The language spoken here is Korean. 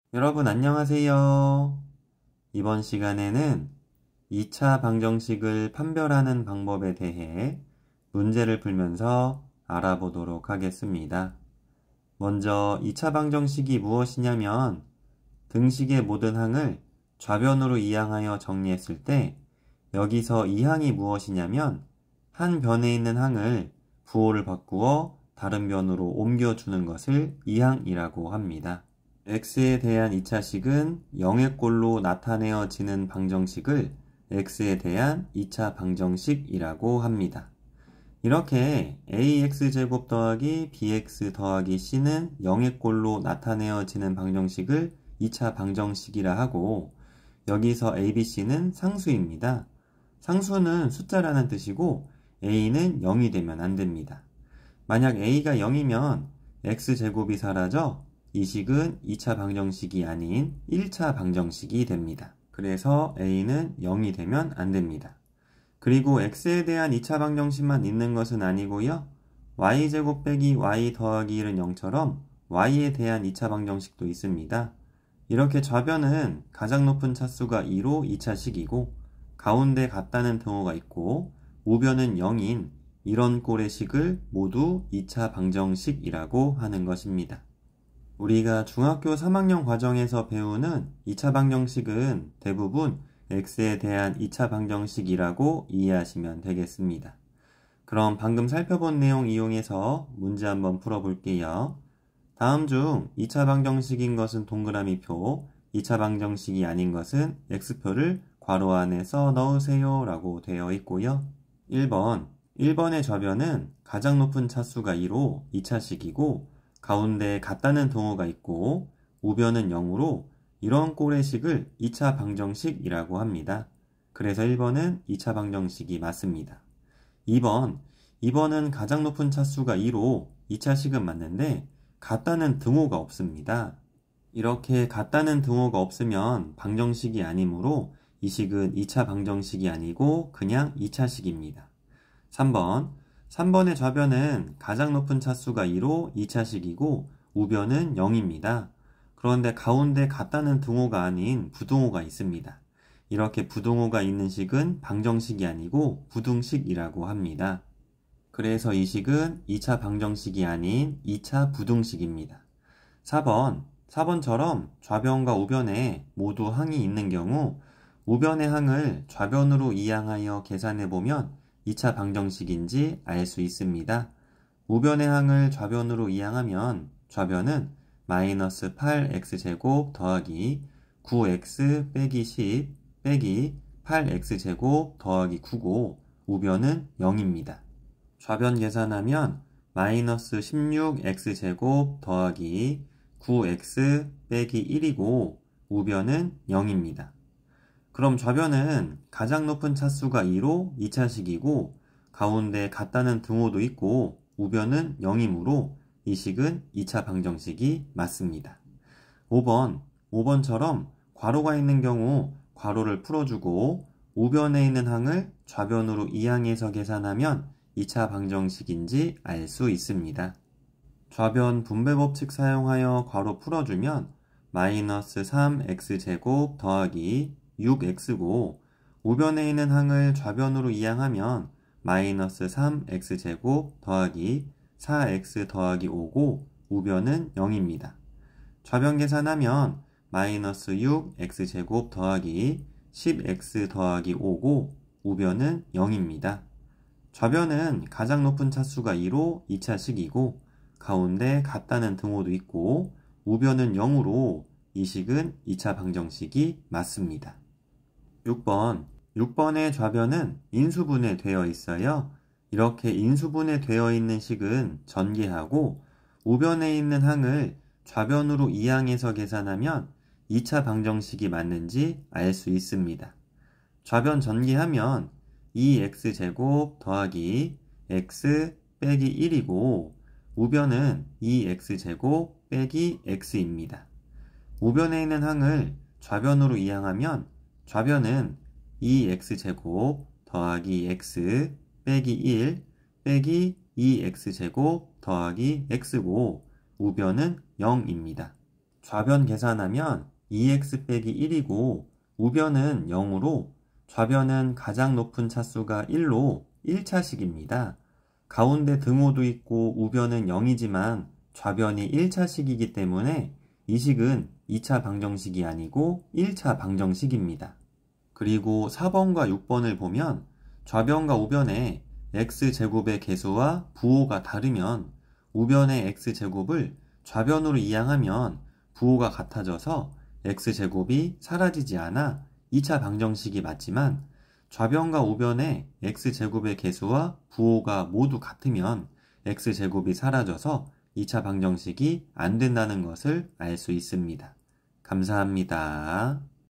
여러분 안녕하세요. 이번 시간에는 2차 방정식을 판별하는 방법에 대해 문제를 풀면서 알아보도록 하겠습니다. 먼저 2차 방정식이 무엇이냐면 등식의 모든 항을 좌변으로 이항하여 정리했을 때 여기서 이 항이 무엇이냐면 한 변에 있는 항을 부호를 바꾸어 다른 변으로 옮겨주는 것을 이 항이라고 합니다. x에 대한 2차식은 0의 꼴로 나타내어지는 방정식을 x에 대한 2차 방정식이라고 합니다. 이렇게 ax제곱 더하기 bx 더하기 c는 0의 꼴로 나타내어지는 방정식을 2차 방정식이라 하고, 여기서 abc는 상수입니다. 상수는 숫자라는 뜻이고 a는 0이 되면 안 됩니다. 만약 a가 0이면 x제곱이 사라져 이 식은 2차 방정식이 아닌 1차 방정식이 됩니다. 그래서 a는 0이 되면 안 됩니다. 그리고 x에 대한 2차 방정식만 있는 것은 아니고요. y제곱 빼기 y 더하기 1은 0처럼 y에 대한 2차 방정식도 있습니다. 이렇게 좌변은 가장 높은 차수가 2로 2차식이고 가운데 같다는 등호가 있고 우변은 0인 이런 꼴의 식을 모두 2차 방정식이라고 하는 것입니다. 우리가 중학교 3학년 과정에서 배우는 2차 방정식은 대부분 x에 대한 2차 방정식이라고 이해하시면 되겠습니다. 그럼 방금 살펴본 내용 이용해서 문제 한번 풀어볼게요. 다음 중 2차 방정식인 것은 동그라미표, 2차 방정식이 아닌 것은 x표를 괄호 안에 써 넣으세요 라고 되어 있고요. 1번의 좌변은 가장 높은 차수가 2로 2차식이고 가운데 같다는 등호가 있고 우변은 0으로 이런 꼴의 식을 2차 방정식이라고 합니다. 그래서 1번은 2차 방정식이 맞습니다. 2번은 가장 높은 차수가 2로 2차식은 맞는데 같다는 등호가 없습니다. 이렇게 같다는 등호가 없으면 방정식이 아니므로 이 식은 2차 방정식이 아니고 그냥 2차식입니다. 3번의 좌변은 가장 높은 차수가 2로 2차식이고 우변은 0입니다. 그런데 가운데 같다는 등호가 아닌 부등호가 있습니다. 이렇게 부등호가 있는 식은 방정식이 아니고 부등식이라고 합니다. 그래서 이 식은 2차 방정식이 아닌 2차 부등식입니다. 4번처럼 좌변과 우변에 모두 항이 있는 경우 우변의 항을 좌변으로 이항하여 계산해보면 2차 방정식인지 알 수 있습니다. 우변의 항을 좌변으로 이항하면 좌변은 마이너스 8x제곱 더하기 9x 빼기 10 빼기 8x제곱 더하기 9고 우변은 0입니다. 좌변 계산하면 마이너스 16x제곱 더하기 9x 빼기 1이고 우변은 0입니다. 그럼 좌변은 가장 높은 차수가 2로 2차식이고 가운데 같다는 등호도 있고 우변은 0이므로 이 식은 2차 방정식이 맞습니다. 5번처럼 괄호가 있는 경우 괄호를 풀어주고 우변에 있는 항을 좌변으로 이항해서 계산하면 2차 방정식인지 알 수 있습니다. 좌변 분배 법칙 사용하여 괄호 풀어주면 마이너스 3x제곱 더하기 6x고 우변에 있는 항을 좌변으로 이항하면 마이너스 3x제곱 더하기 4x 더하기 5고 우변은 0입니다. 좌변 계산하면 마이너스 6x제곱 더하기 10x 더하기 5고 우변은 0입니다. 좌변은 가장 높은 차수가 2로 2차식이고 가운데 같다는 등호도 있고 우변은 0으로 이 식은 2차 방정식이 맞습니다. 6번의 좌변은 인수분해 되어 있어요. 이렇게 인수분해 되어 있는 식은 전개하고 우변에 있는 항을 좌변으로 이항해서 계산하면 2차 방정식이 맞는지 알 수 있습니다. 좌변 전개하면 2x제곱 더하기 x 빼기 1이고 우변은 2x제곱 빼기 x입니다. 우변에 있는 항을 좌변으로 이항하면 좌변은 2x제곱 더하기 x 빼기 1 빼기 2x제곱 더하기 x고 우변은 0입니다. 좌변 계산하면 2x 빼기 1이고 우변은 0으로 좌변은 가장 높은 차수가 1로 1차식입니다. 가운데 등호도 있고 우변은 0이지만 좌변이 1차식이기 때문에 이 식은 2차 방정식이 아니고 1차 방정식입니다. 그리고 4번과 6번을 보면 좌변과 우변의 x제곱의 개수와 부호가 다르면 우변의 x제곱을 좌변으로 이항하면 부호가 같아져서 x제곱이 사라지지 않아 2차 방정식이 맞지만 좌변과 우변의 x제곱의 개수와 부호가 모두 같으면 x제곱이 사라져서 2차 방정식이 안 된다는 것을 알 수 있습니다. 감사합니다.